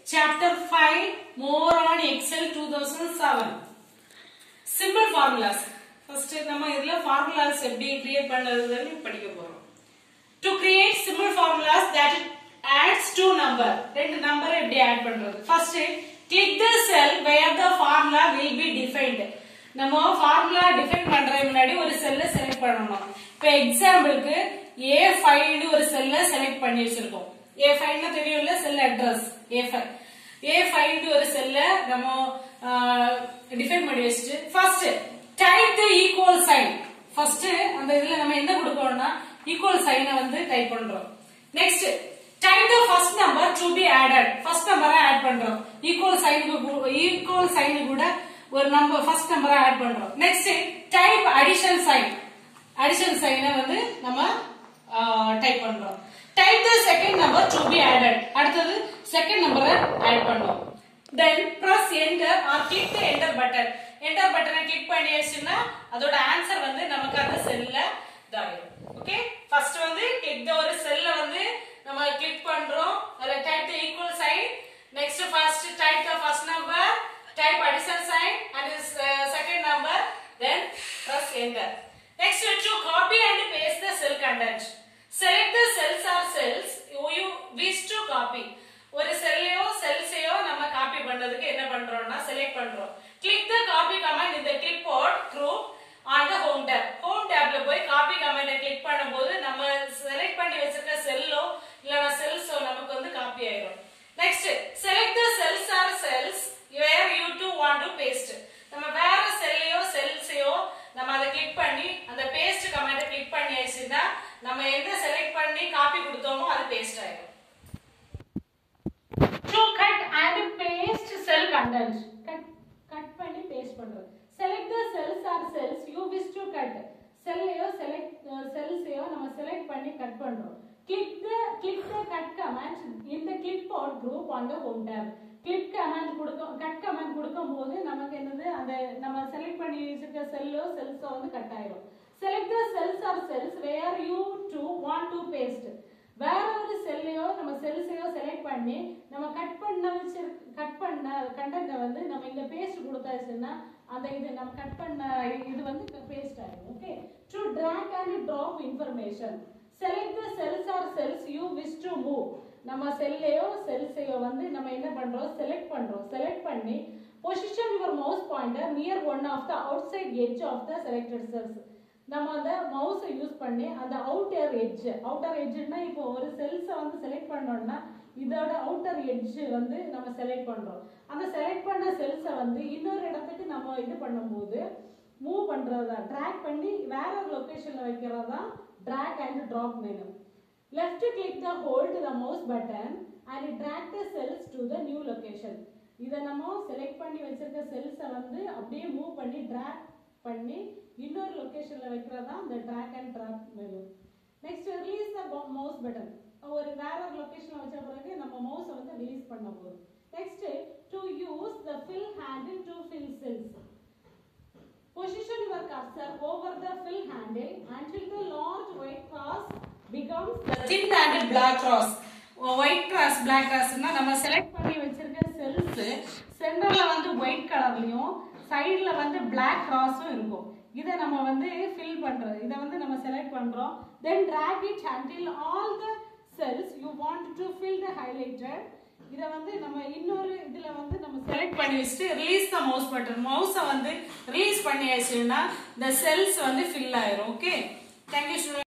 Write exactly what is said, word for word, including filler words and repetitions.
Chapter five, more on Excel two thousand seven. Simple formulas. First, நம்ம இதல formulas எப்படி create பண்றதுன்னு படிக்க போறோம். To create simple formulas that adds two number. ரெண்டு number எப்படி add பண்றது? First, click the cell where the formula will be defined. நம்ம formula define பண்றதுக்கு முன்னாடி ஒரு செல்ல செலக்ட் பண்ணனும். இப்போ எக்ஸாம்பிளுக்கு A five னு ஒரு செல்ல செலக்ட் பண்ணி வச்சிருக்கோம். A five னா தெரியும்ல cell address A five. A five னு ஒரு செல்ல நம்ம டிஃபைன் பண்ணி வச்சிட்டு first type the equal sign. First அந்த இதுல நம்ம என்ன கொடுக்கணும்னா equal sign வந்து டைப் பண்றோம். Next type the first number to be added. First number add பண்றோம். equal sign equal sign கூட ஒரு நம்பர் first number ஆட் பண்றோம். Next type addition sign. addition sign வந்து நம்ம டைப் பண்றோம். Type the second number to be added. அடுத்தது second number add பண்ணோம். Then press enter or click the enter button. Enter button click பண்ணியாச்சுன்னா அதோட answer வந்து நமக்கு அந்த செல்ல தாயிரும். ஓகே ஃபர்ஸ்ட் வந்து click the ஒரு செல்ல வந்து நம்ம கிளிக் பண்றோம். அதுல type the equal sign. Next first type the first number, type addition sign and this uh, second number, then press enter. Next to copy and paste the cell content. Select the cells or cells you wish to copy. ஒரு செல்லையோ செல்ஸையோ நம்ம copy பண்றதுக்கு என்ன பண்றோம்னா select பண்றோம். Click the copy command in the clipboard group on the home tab. Home tabல போய் copy command click பண்ணும்போது நம்ம select பண்ணி வச்சிருக்க செல்லோ இல்லனா செல்ஸோ நமக்கு வந்து காப்பி ஆயிடும். Next select the cells or cells where you to want to paste. நம்ம வேற செல்லையோ செல்ஸையோ நம்ம அத கிளிக் பண்ணி அந்த paste command கிளிக் பண்ணியாச்சுன்னா நம்ம எந்த செலக்ட் பண்ணி காப்பி கொடுத்தோமோ அது பேஸ்ட் ஆயிடும். To cut and paste cell content. Cut cut பண்ணி paste பண்றது. Select the cells or cells you wish to cut. செல்லையோ select செல்ஸையோ நம்ம select பண்ணி கட் பண்றோம். Click the click the cut command in the clipboard group on the home tab. Click command கொடுக்க cut command கொடுக்கும்போது நமக்கு என்னது அந்த நம்ம செலக்ட் பண்ணி வச்சிருக்க செல்லோ செல்ஸோ வந்து கட் ஆயிடும். Select the cells or cells where you to want to paste. வேற ஒரு செல்லையோ நம்ம செல்ஸையோ செலக்ட் பண்ணி நம்ம கட் பண்ண வச்சு கட் பண்ண கண்டென்ட் வந்து நம்ம இங்க பேஸ்ட் கொடுத்தாச்சுன்னா அந்த இது நம்ம கட் பண்ண இது வந்து பேஸ்ட் ஆயிடும். Okay to drag and drop information. Select the cells or cells you wish to move. நம்ம செல்லையோ செல்ஸையோ வந்து நம்ம என்ன பண்றோம் செலக்ட் பண்றோம். செலக்ட் பண்ணி position your mouse pointer near one of the outside edge of the selected cells. நம்ம அந்த மவுஸை use பண்ணி அந்த அவுட்டர் எட்ஜ் அவுட்டர் எட்ஜ்னா இப்போ ஒரு செல்ஸை வந்து செலக்ட் பண்ணோம்னா இதோட அவுட்டர் எட்ஜ் வந்து நம்ம செலக்ட் பண்றோம். அந்த செலக்ட் பண்ண செல்ஸை வந்து இன்னொரு இடத்துக்கு நம்ம இது பண்ணும்போது மூவ் பண்றதா ட்ராக் பண்ணி வேற ஒரு லொகேஷன்ல வைக்கிறதா drag and drop menu. Left click the hold the mouse button and drag the cells to the new location. இதை நம்ம செலக்ட் பண்ணி வச்சிருக்க செல்ஸை வந்து அப்படியே மூவ் பண்ணி ட்ராக் பண்ணி இன்னொரு லொகேஷன்ல வைக்கிறதா இந்த drag and drop மெனு. Next release the mouse button. ஒரு வேற ஒரு லொகேஷன்ல வச்ச பிறகு நம்ம மவுஸை வந்து ரிலீஸ் பண்ண போறோம். Next to use the fill handle to fill cells. Position your cursor over the fill handle until the large white cross becomes the thin and black cross. white cross black crossனா நம்ம select பண்ணி வச்சிருக்க cells சென்டர்ல வந்து white கலர்லயும் சைடுல வந்து black crossம் இருக்கும். இத நம்ம வந்து fill பண்றது. இத வந்து நம்ம செலக்ட் பண்றோம். Then drag it until all the cells you want to fill the highlighted. இத வந்து நம்ம இன்னொரு இதுல வந்து நம்ம செலக்ட் பண்ணி வச்சிட்டு ரிலீஸ் தி மவுஸ் பட்டன். மவுஸை வந்து ரிலீஸ் பண்ணியாச்சுன்னா the cells வந்து fill ஆயிரும். ஓகே. Thank you students.